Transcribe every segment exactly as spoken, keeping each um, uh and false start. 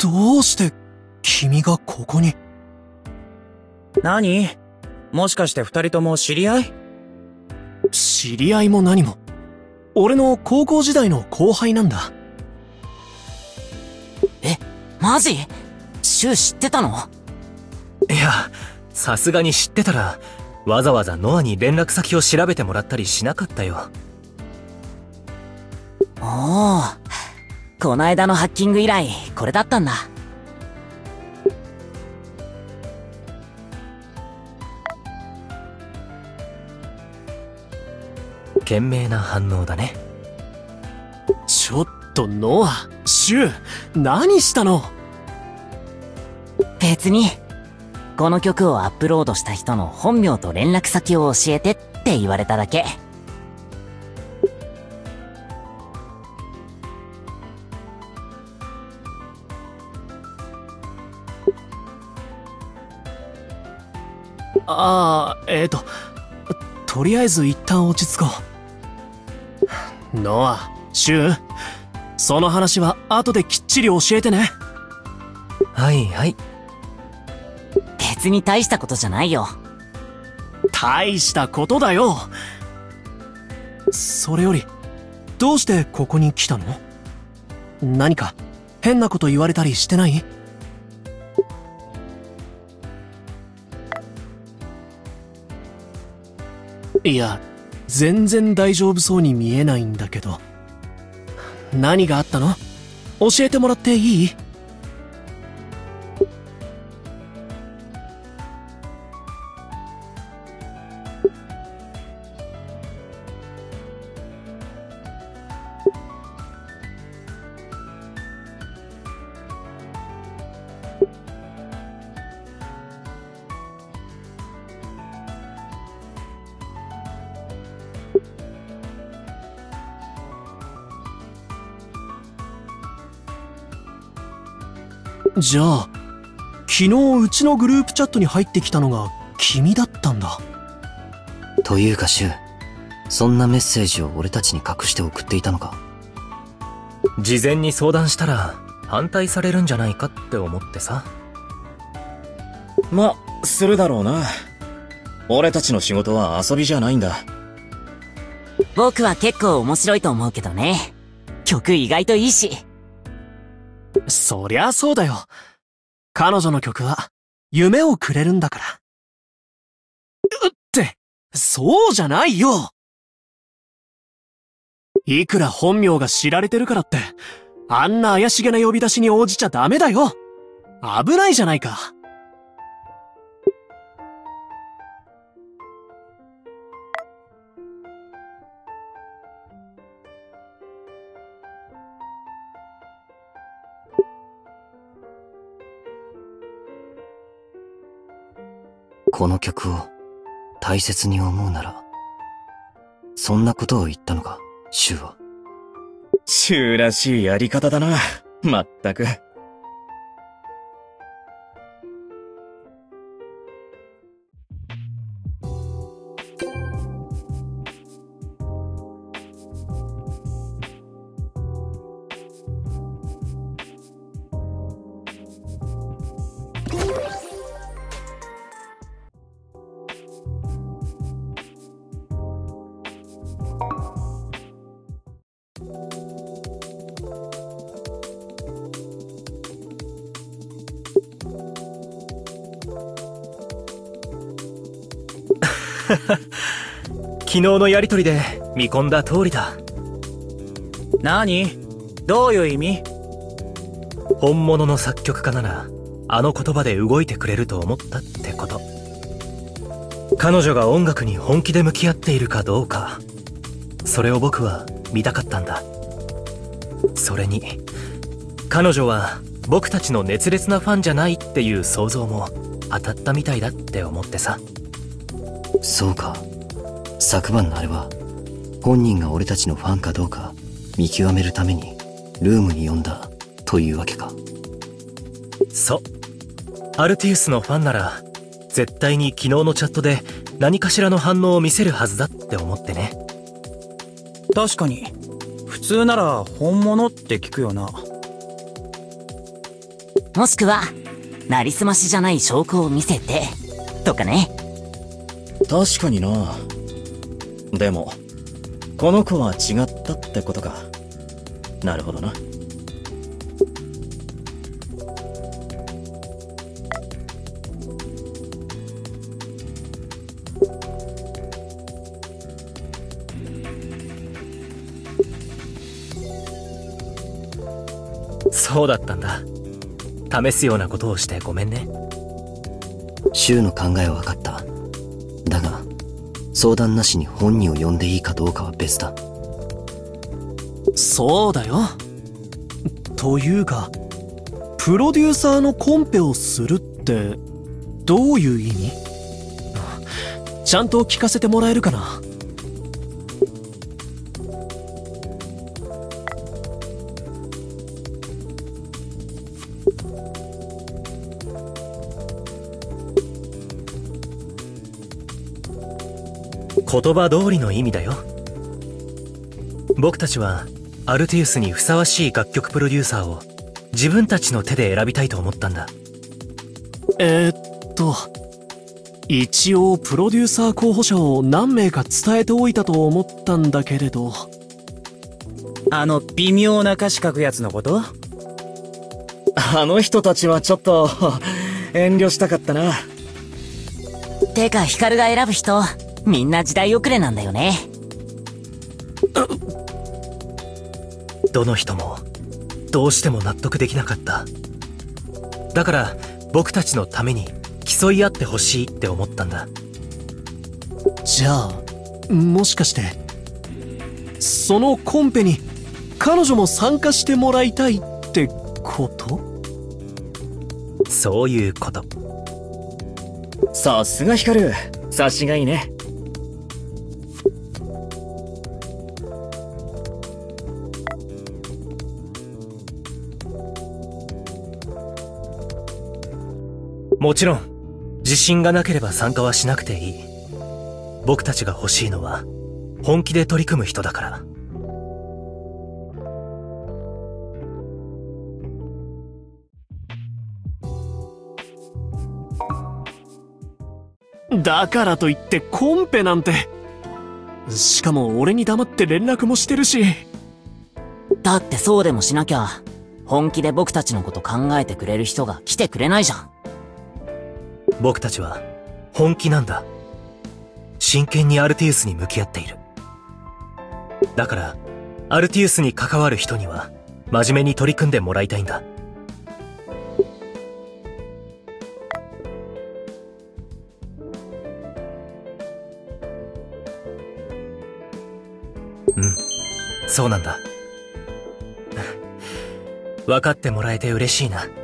どうして君がここに？ 何？もしかして二人とも知り合い？ 知り合いも何も。俺の高校時代の後輩なんだ。 え、マジ？シュウ知ってたの？ いや、さすがに知ってたらわざわざノアに連絡先を調べてもらったりしなかったよ。 おお、こないだのハッキング以来これだったんだ。 賢明な反応だね。 ちょっとノア、シュウ、何したの？ 別に。この曲をアップロードした人の本名と連絡先を教えてって言われただけ。 ああ、えーと、とりあえず一旦落ち着こう。ノア、シュウ、その話は後できっちり教えてね。 はいはい。 別に大したことじゃないよ。 大したことだよ。それより、どうしてここに来たの？何か変なこと言われたりしてない？いや、全然大丈夫そうに見えないんだけど。何があったの？教えてもらっていい？じゃあ、昨日うちのグループチャットに入ってきたのが君だったんだ。 というかシュウ、そんなメッセージを俺たちに隠して送っていたのか？ 事前に相談したら反対されるんじゃないかって思ってさ。 ま、するだろうな。俺たちの仕事は遊びじゃないんだ。 僕は結構面白いと思うけどね。曲意外といいし。 そりゃそうだよ。彼女の曲は夢をくれるんだから。うって、そうじゃないよ。いくら本名が知られてるからって、あんな怪しげな呼び出しに応じちゃダメだよ。危ないじゃないか。 この曲を大切に思うなら、そんなことを言ったのか、シュウは。 シュウらしいやり方だな。まったく。 昨日のやりとりで見込んだ通りだ。 何？どういう意味？ 本物の作曲家ならあの言葉で動いてくれると思ったってこと。彼女が音楽に本気で向き合っているかどうか、それを僕は見たかったんだ。それに彼女は僕たちの熱烈なファンじゃないっていう想像も当たったみたいだって思ってさ。 そうか。昨晩のあれは本人が俺たちのファンかどうか見極めるためにルームに呼んだというわけか。 そう。アルティウスのファンなら絶対に昨日のチャットで何かしらの反応を見せるはずだって思ってね。 確かに普通なら本物って聞くよな。 もしくは、なりすましじゃない証拠を見せて、とかね。 確かにな。でも、この子は違ったってことか。なるほどな。 そうだったんだ。試すようなことをしてごめんね。 シュウの考えは分かった。だが、相談なしに本人を呼んでいいかどうかは別だ。 そうだよ。というか、プロデューサーのコンペをするってどういう意味？ちゃんと聞かせてもらえるかな？ 言葉通りの意味だよ。僕たちはアルティウスにふさわしい楽曲プロデューサーを自分たちの手で選びたいと思ったんだ。 えー、っと一応プロデューサー候補者を何名か伝えておいたと思ったんだけれど。 あの微妙な歌詞書くやつのこと？あの人たちはちょっと遠慮したかったな。 てかヒカルが選ぶ人、みんな時代遅れなんだよね。 どの人もどうしても納得できなかった。だから僕たちのために競い合ってほしいって思ったんだ。 じゃあもしかしてそのコンペに彼女も参加してもらいたいってこと？ そういうこと。 さすがヒカル、察しがいいね。 もちろん自信がなければ参加はしなくていい。僕たちが欲しいのは本気で取り組む人だから。 だからといってコンペなんて。しかも俺に黙って連絡もしてるし。 だってそうでもしなきゃ、本気で僕たちのこと考えてくれる人が来てくれないじゃん。 僕たちは本気なんだ。真剣にアルティウスに向き合っている。だからアルティウスに関わる人には真面目に取り組んでもらいたいんだ。うん、そうなんだ。分かってもらえて嬉しいな。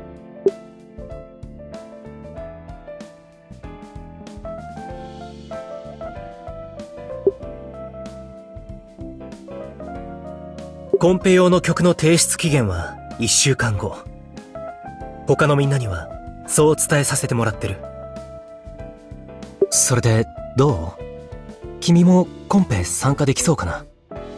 コンペ用の曲の提出期限はいっしゅうかんご。他のみんなにはそう伝えさせてもらってる。 それでどう？君もコンペ参加できそうかな？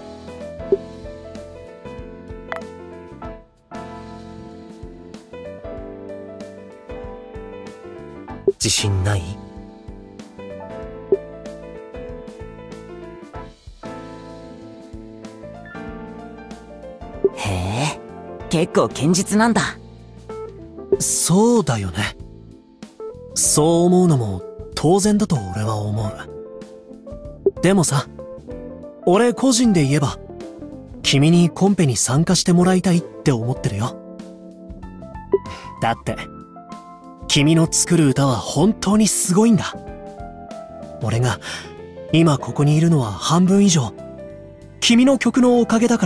自信ない？ へえ、結構堅実なんだ。 そうだよね。そう思うのも当然だと俺は思う。でもさ、俺個人で言えば君にコンペに参加してもらいたいって思ってるよ。だって君の作る歌は本当にすごいんだ。俺が今ここにいるのは半分以上君の曲のおかげだから。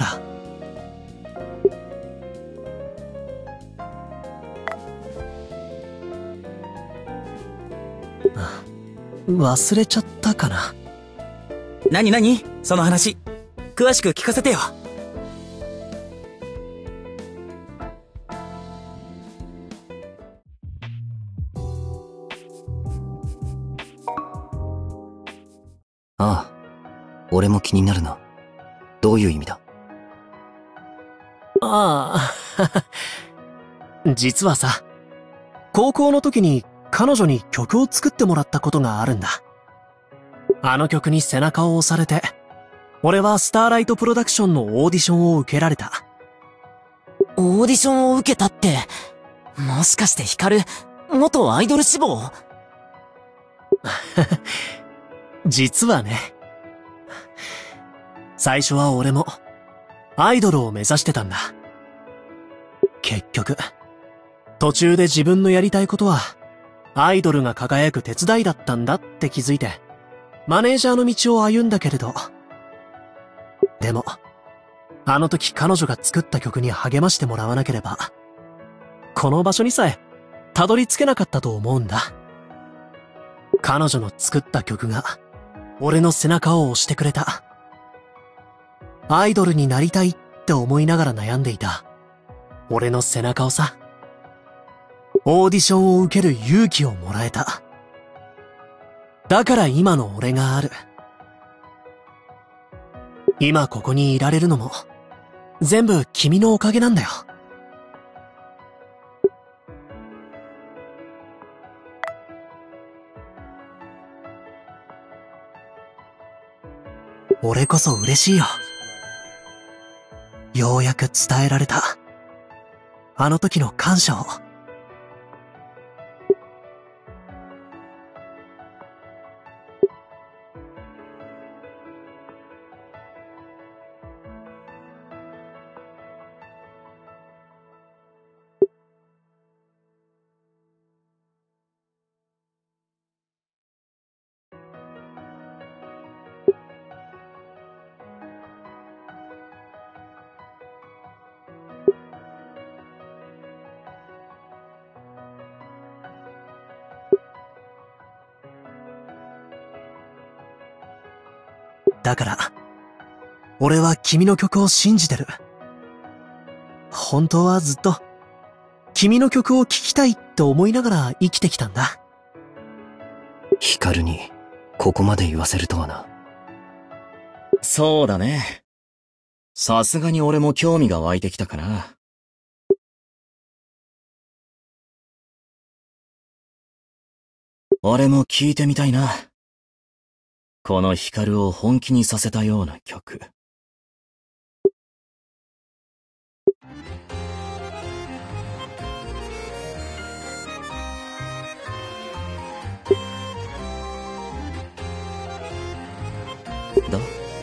忘れちゃったかな。 なになにその話、詳しく聞かせてよ。 ああ、俺も気になるな。どういう意味だ？ ああ実はさ、高校の時に彼女に曲を作ってもらったことがあるんだ。あの曲に背中を押されて、俺はスターライトプロダクションのオーディションを受けられた。 オーディションを受けたって、もしかしてヒカル、元アイドル志望？ 実はね。最初は俺も、アイドルを目指してたんだ。結局、途中で自分のやりたいことは、アイドルが輝く手伝いだったんだって気づいて、マネージャーの道を歩んだけれど、でも、あの時彼女が作った曲に励ましてもらわなければ、この場所にさえ、たどり着けなかったと思うんだ。彼女の作った曲が、俺の背中を押してくれた。アイドルになりたいって思いながら悩んでいた、俺の背中をさ、オーディションを受ける勇気をもらえた。だから今の俺がある。今ここにいられるのも、全部君のおかげなんだよ。俺こそ嬉しいよ。ようやく伝えられた。あの時の感謝を。だから、俺は君の曲を信じてる。本当はずっと、君の曲を聴きたいって思いながら生きてきたんだ。 ヒカルに、ここまで言わせるとはな。 そうだね。さすがに俺も興味が湧いてきたかな。俺も聞いてみたいな。このヒカルを本気にさせたような曲。どう？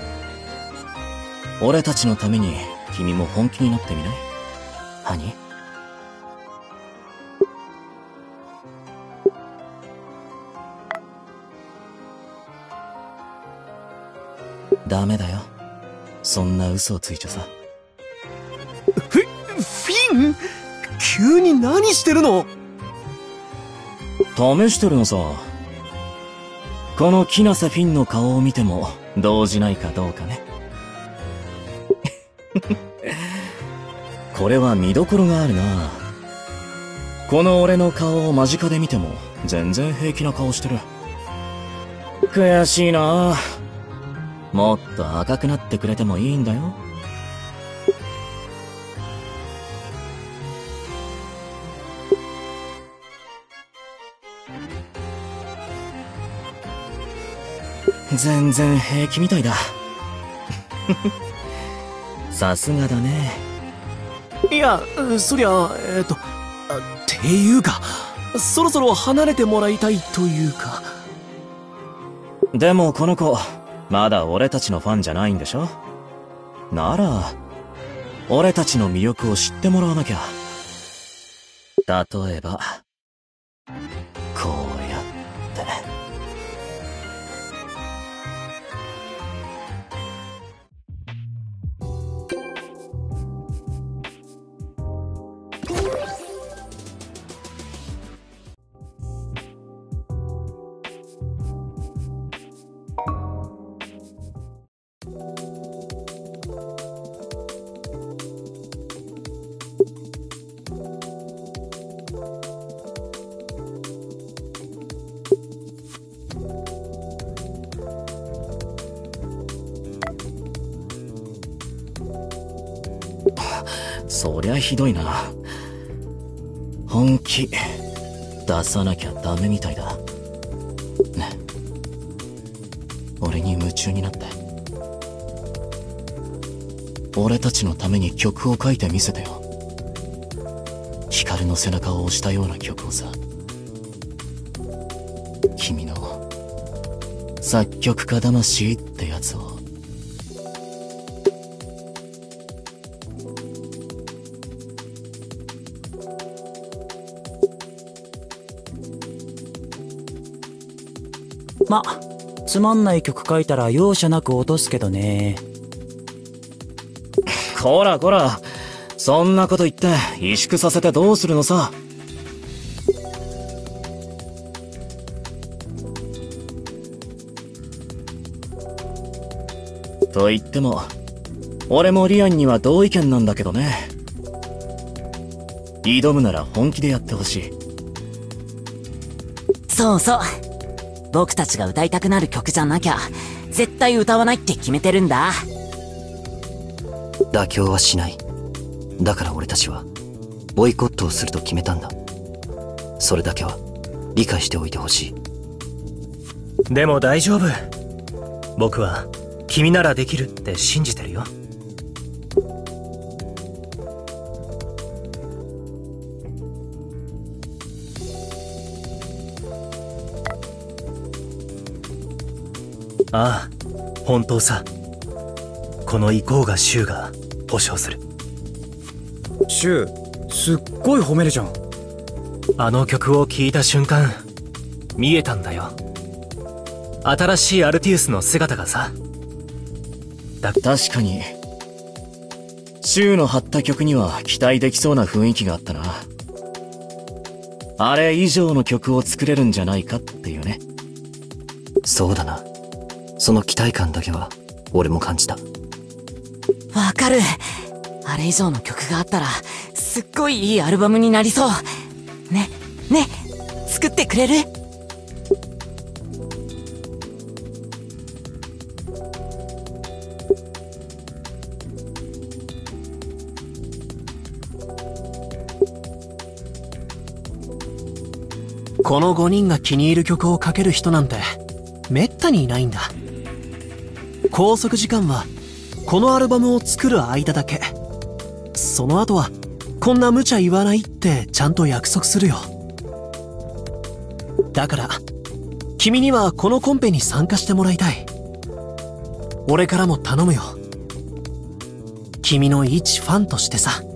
俺たちのために君も本気になってみない？ハニー？ダメだよ。そんな嘘をついちゃさ。 フ、フィン？急に何してるの？ 試してるのさ。この木なせフィンの顔を見ても動じないかどうかね。これは見どころがあるな。この俺の顔を間近で見ても全然平気な顔してる。悔しいな。もっと赤くなってくれてもいいんだよ。全然平気みたいだ。さすがだね。 いや、そりゃ、えっと、っていうか、そろそろ離れてもらいたいというか。 でもこの子、まだ俺たちのファンじゃないんでしょ？なら、俺たちの魅力を知ってもらわなきゃ。例えば、こうやって。そりゃひどいな。 本気出さなきゃダメみたいだね。俺に夢中になって俺たちのために曲を書いてみせてよ。光の背中を押したような曲をさ。君の作曲家魂ってやつを。 ま、つまんない曲書いたら容赦なく落とすけどね。 こらこら、そんなこと言って萎縮させてどうするのさ。と言っても俺もリアンには同意見なんだけどね。挑むなら本気でやってほしい。 そうそう。僕たちが歌いたくなる曲じゃなきゃ絶対歌わないって決めてるんだ。 妥協はしない。だから俺たちはボイコットをすると決めたんだ。それだけは理解しておいてほしい。 でも大丈夫。僕は君ならできるって信じてるよ。ああ、本当さ。この意向がシュウが保証する。 シュウ、すっごい褒めるじゃん。 あの曲を聴いた瞬間見えたんだよ。新しいアルティウスの姿がさ。だ確かにシュウの張った曲には期待できそうな雰囲気があったな。あれ以上の曲を作れるんじゃないかっていうね。 そうだな。その期待感だけは俺も感じた。 わかる。あれ以上の曲があったらすっごいいいアルバムになりそう。ね、ね、作ってくれる？ このごにんが気に入る曲を書ける人なんてめったにいないんだ。拘束時間はこのアルバムを作る間だけ。その後はこんな無茶言わないってちゃんと約束するよ。だから君にはこのコンペに参加してもらいたい。俺からも頼むよ。君の一ファンとしてさ。